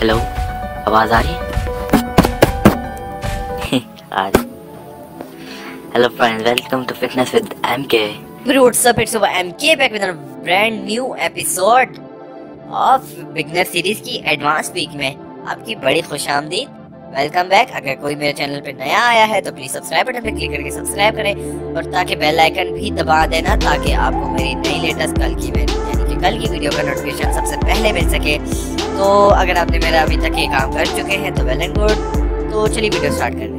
Hello, आवाज़ आ रही है? आ रही। Hello friends, welcome to fitness with MK. What's up? It's MK back with a brand new episode of beginner series की advance week में आपकी बड़ी खुशामदीद। Welcome back. अगर कोई मेरे चैनल पे नया आया है तो प्लीज सब्सक्राइब बटन पे क्लिक करके सब्सक्राइब करें और ताकि बेल आइकन भी दबा देना ताकि आपको मेरी नई लेटेस्ट कल की वीडियो का नोटिफिकेशन सबसे पहले मिल सके। तो अगर आपने मेरा अभी तक ये काम कर चुके हैं तो वेल एंड गुड। तो चलिए वीडियो स्टार्ट कर दें।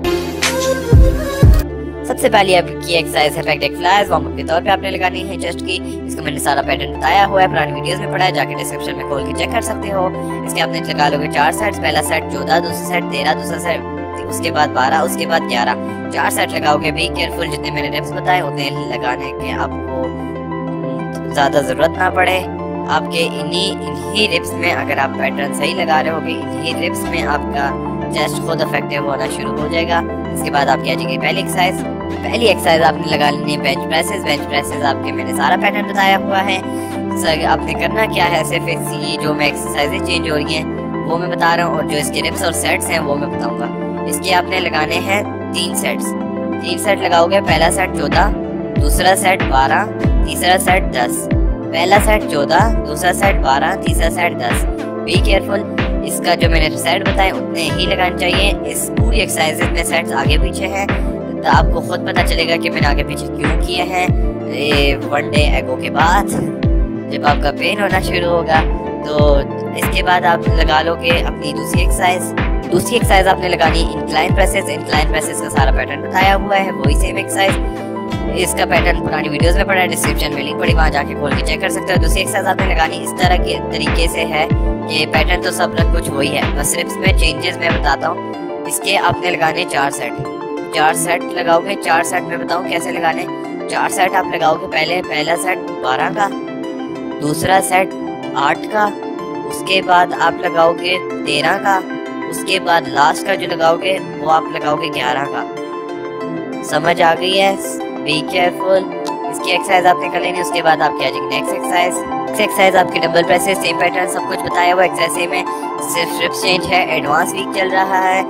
सबसे पहले आपकी एक्सरसाइज है back deck flies. Warm up के तौर पे आपने लगानी है चेस्ट की। इसको मैंने सारा पैटर्न बताया हुआ है, पुरानी वीडियोस में पढ़ा है, जाके डिस्क्रिप्शन में खोल के चेक कर सकते हो। इसके आपने लगा लोगे 4 सेट्स। पहला सेट 14, दूसरा सेट 13, दूसरा सेट उसके बाद 12, उसके बाद 11। 4 सेट लगाओगे। बी केयरफुल, जितने मैंने टिप्स बताए उतने लगाने के आपको ज्यादा जरूरत ना पड़े। आपके इन्हीं रिप्स में अगर आप पैटर्न सही लगा रहे होगे, इन्हीं रिप्स में आपका चेस्ट खुद इफेक्टिव होना शुरू हो जाएगा। इसके बाद आप क्या जाएगी पहली एक्सरसाइज आपने लगा लेनी है बेंच प्रेसेस आपके मैंने सारा पैटर्न बताया हुआ है। आपने करना क्या है, सिर्फ ये जो मैं एक्सरसाइजें चेंज हो रही हैं वो मैं बता रहा हूँ और जो इसके रिप्स और सेट्स हैं वो मैं बताऊंगा। इसके आपने लगाने हैं 3 सेट लगाओगे। पहला सेट 14, दूसरा सेट 12, तीसरा सेट 10। पहला सेट 14, दूसरा सेट 12, तीसरा सेट 10। बी केयरफुल, इसका जो मैंने सेट बताए उतने ही लगाने चाहिए। इस पूरी एक्सरसाइज में सेट्स आगे पीछे हैं तो आपको खुद पता चलेगा कि मैंने आगे पीछे क्यों किए हैं। 1 डे एगो के बाद जब आपका पेन होना शुरू होगा तो इसके बाद आप लगा लोगे अपनी दूसरी एक्सरसाइज आपने लगानी इंक्लाइन प्रेसेस का सारा पैटर्न बताया हुआ है, वही सेम एक्सरसाइज। इसका पैटर्न पुरानी वीडियोस में पड़ा है, डिस्क्रिप्शन में लिंक पड़ी, वहां जाके खोल के चेक कर सकते हो। दूसरी एक्सरसाइज आपने लगानी इस तरह के तरीके से है, ये पैटर्न तो सब कुछ वही है, बस रिप्स में चेंजेस मैं बताता हूँ। इसके आपने लगाने 4 सेट लगाओगे। 4 सेट में बताऊँ कैसे लगाने। 4 सेट आप लगाओगे। पहला सेट 12 का, दूसरा सेट 8 का, उसके बाद आप लगाओगे 13 का, उसके बाद लास्ट का जो लगाओगे वो आप लगाओगे 11 का। समझ आ गई है? Be careful. इसकी एक्सरसाइज आपने कर लेनी। उसके बाद आप क्या जाएंगे नेक्स्ट एक्सरसाइज आपकी डबल प्रेसेस, सेम पैटर्न सब कुछ बताया हुआ एक्सरसाइज में, सिर्फ रिप्स चेंज है। एडवांस वीक चल रहा है,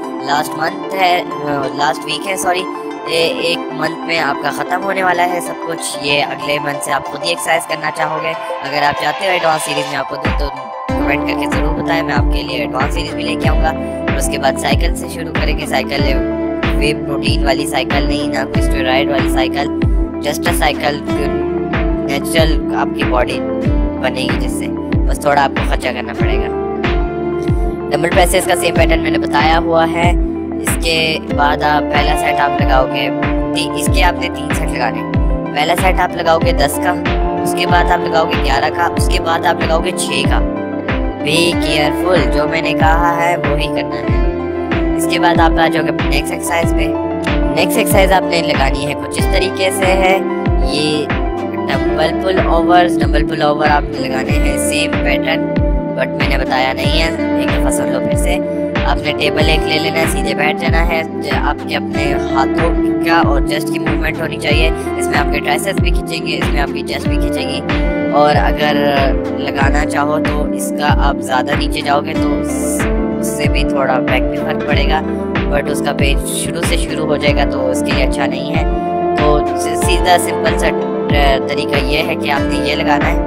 लास्ट वीक है सॉरी। 1 मंथ में आपका खत्म होने वाला है सब कुछ। ये अगले मंथ से आप खुद ही एक्सरसाइज करना चाहोगे। अगर आप चाहते हो एडवांस सीरीज में आपको दूं तो कमेंट करके जरूर बताएं, मैं आपके लिए एडवांस सीरीज भी लेके आऊँगा। और उसके बाद साइकिल से शुरू करेंगे। साइकिल वे प्रोटीन वाली साइकिल नहीं, ना कोई स्टेरॉइड वाली cycle, just a cycle natural आपकी बॉडी बनेगी जिससे बस थोड़ा आपको खर्चा करना पड़ेगा। डबल प्रेसेस का सेम पैटर्न मैंने बताया हुआ है। इसके बाद आप पहला सेट आप लगाओगे। इसके आपने 3 सेट लगाने। पहला सेट आप लगाओगे 10 का, उसके बाद आप लगाओगे 11 का, उसके बाद आप लगाओगे 6 का। बी केयरफुल, जो मैंने कहा है वो ही करना है। इसके बाद आप आ जाओगे नेक्स्ट एक्सरसाइज पे। नेक्स्ट एक्सरसाइज आपने लगानी है कुछ इस तरीके से है, ये डंबल पुल ओवर आपने लगाने हैं सेम पैटर्न, बट मैंने बताया नहीं है, एक दफ़ा सुन लो फिर से। आपने टेबल एक ले लेना है, सीधे बैठ जाना है। आपके अपने हाथों का और चेस्ट की मूवमेंट होनी चाहिए। इसमें आपके ट्राइसेप्स भी खींचेंगे, इसमें आपकी चेस्ट भी खींचेगी। और अगर लगाना चाहो तो इसका आप ज़्यादा नीचे जाओगे तो उससे भी थोड़ा बैक पे फर्क पड़ेगा, बट उसका पेज शुरू हो जाएगा तो उसके लिए अच्छा नहीं है। तो सीधा सिंपल सा तरीका ये है कि आपने ये लगाना है।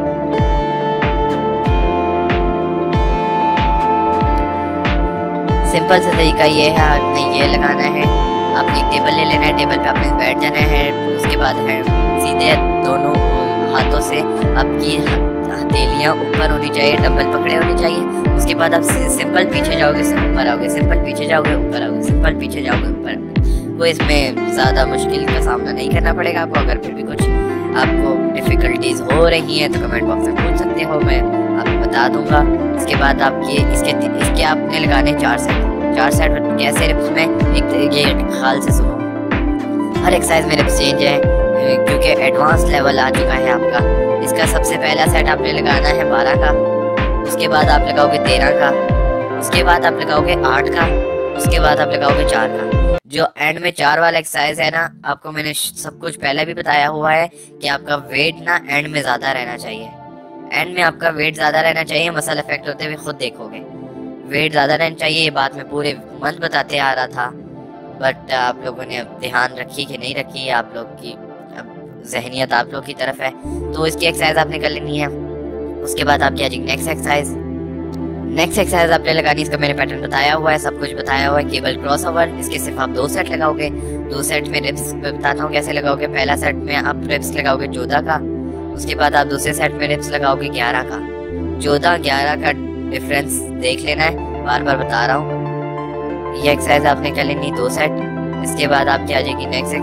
सिंपल सा तरीका ये है, आपने ये लगाना है। आपने एक टेबल ले लेना है, टेबल पे आपने बैठ जाना है। उसके बाद है सीधे दोनों हाथों से आपकी हथेलियाँ ऊपर होनी चाहिए, डंबल पकड़े होने चाहिए। उसके बाद आप सिंपल पीछे जाओगे, ऊपर आओगे, सिंपल पीछे जाओगे, ऊपर आओगे, सिंपल पीछे जाओगे, ऊपर। तो इसमें ज़्यादा मुश्किल का सामना नहीं करना पड़ेगा आपको। अगर फिर भी कुछ आपको डिफ़िकल्टीज हो रही हैं तो कमेंट बॉक्स में पूछ सकते हो, मैं आपको बता दूंगा। इसके बाद आपके इसके आपने लगाने 4 सेट कैसे रिप्स में, एक ये ख्याल से सुनो, हर एक्सरसाइज में रिप्स चेंज है क्योंकि एडवांस लेवल आ चुका है आपका। इसका सबसे पहला सेट आपने लगाना है 12 का, उसके बाद आप लगाओगे 13 का, उसके बाद आप लगाओगे 8 का, उसके बाद आप लगाओगे 4 का। जो एंड में 4 वाला एक्सरसाइज है ना, आपको मैंने सब कुछ पहले भी बताया हुआ है कि आपका वेट ना एंड में ज्यादा रहना चाहिए। एंड में आपका वेट ज्यादा रहना चाहिए, मसल इफेक्ट होते हुए खुद देखोगे। वेट ज़्यादा रहना चाहिए। ये बात मैं पूरे मंथ बताते आ रहा था, बट आप लोगों ने अब ध्यान रखी कि नहीं रखी, आप लोग की अब जहनियत आप लोग की तरफ है। तो इसकी एक्सरसाइज आपने कर लेनी है। उसके बाद आप क्या जी नेक्स्ट एक्सरसाइज आपने लगानी। इसका मैंने पैटर्न बताया हुआ है, सब कुछ बताया हुआ है। केबल क्रॉस ओवर, इसके सिर्फ आप 2 सेट लगाओगे। 2 सेट में रिप्स बताता हूँ कैसे लगाओगे। पहला सेट में आप रिप्स लगाओगे 14 का, उसके बाद आप दूसरे सेट में रिप्स लगाओगे 11 का। 14-11 का डिफरेंस देख लेना है, बार बार बता रहा हूँ। ये एक्सरसाइज आपने कर लेनी 2 सेट। इसके बाद आपकी आ जाएगी नेक्स्ट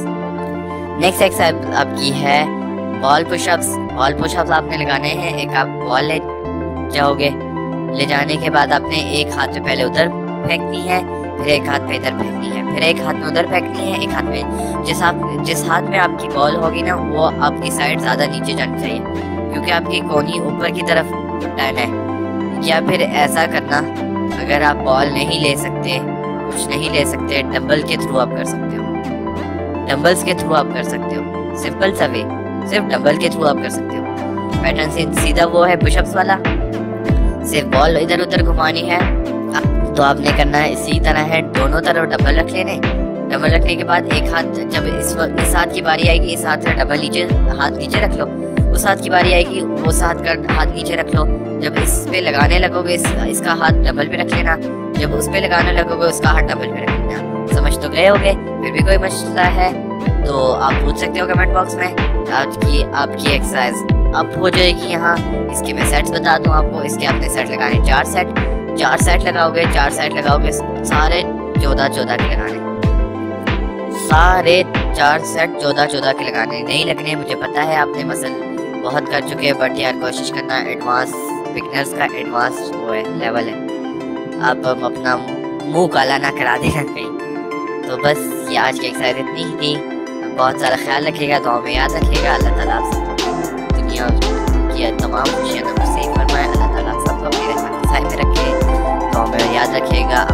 एक्सरसाइज आपकी है बॉल पुशअप्स। बॉल पुशअप्स आपने लगाने हैं। एक आप बॉल ले जाओगे, ले जाने के बाद आपने एक हाथ में पहले उधर फेंकनी है, फिर एक हाथ में इधर फेंकनी है, फिर एक हाथ में उधर फेंकनी है, एक हाथ में जिस हाथ में आपकी बॉल होगी ना वो आपकी साइड ज्यादा नीचे जानी चाहिए, क्योंकि आपकी कोहनी ऊपर की तरफ टर्न है। या फिर ऐसा करना, अगर आप बॉल नहीं ले सकते, कुछ नहीं ले सकते, डंबल के थ्रू आप कर सकते हो। डंबल्स के थ्रू आप कर सकते हो, सिंपल सा वे, सिर्फ डंबल के थ्रू आप कर सकते हो। पैटर्न सीधा वो है पुशअप्स वाला, सिर्फ बॉल इधर उधर घुमानी है। तो आपने करना है इसी तरह है, दोनों तरफ डबल रख लेने। डबल रखने के बाद एक हाथ, जब इस हाथ की बारी आएगी, इस हाथ का डबल हाथ नीचे रख लो। उस हाथ की बारी आएगी, उस हाथ का हाथ नीचे रख लो। जब इस पे लगाने लगोगे इसका हाथ डबल पे रख लेना, जब उस पे लगाने लगोगे उसका हाथ डबल पे रख लेना। समझ तो गए होगे? फिर भी कोई मसला है तो आप पूछ सकते हो कमेंट बॉक्स में। आपकी एक्सरसाइज अब हो जाएगी यहाँ। इसके मैं सेट्स बता दूं आपको। इसके आपने सेट लगाने 4 सेट लगाओगे। 4 सेट लगाओगे, सारे 14 के लगाने, सारे 4 सेट 14 के लगाने। नहीं लगने मुझे पता है, आपने मसल बहुत कर चुके हैं, बट यार कोशिश करना। एडवांस बिगनर्स का एडवांस वो है, लेवल है। आप अपना मुंह काला ना करा देना कहीं। तो बस ये आज की एक्सरसाइज इतनी ही थी। बहुत सारा ख्याल रखिएगा, दुआ में याद रखिएगा। अल्लाह ताला दुनिया की तमाम खुशियाँ नसीब फरमाए। अल्लाह ताला सबको अपनी रहमत के साए में रखे, दुआ में याद रखिएगा।